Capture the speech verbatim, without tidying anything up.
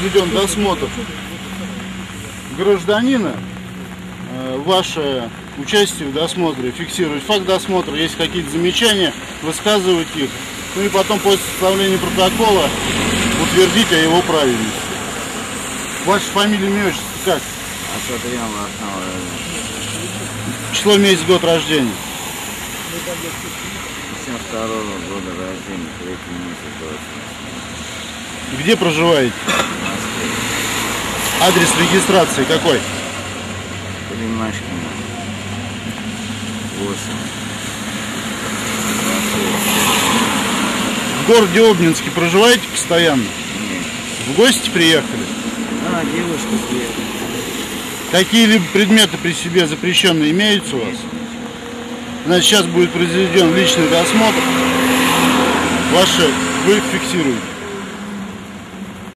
произведен досмотр гражданина, ваше участие в досмотре, фиксировать факт досмотра, есть какие-то замечания, высказывать их, ну и потом после составления протокола утвердить о его правильности. Ваша фамилия, имя, отчество как? Число, месяц, год рождения. семьдесят второго года рождения, третий месяц. Где проживаете? Адрес регистрации какой? Климашкина. восемь. В городе Обнинске проживаете постоянно? Нет. В гости приехали? А, девушка приехала. Какие-либо предметы при себе запрещенные имеются у вас? Значит, сейчас будет произведен личный досмотр. Ваши вы их фиксируете.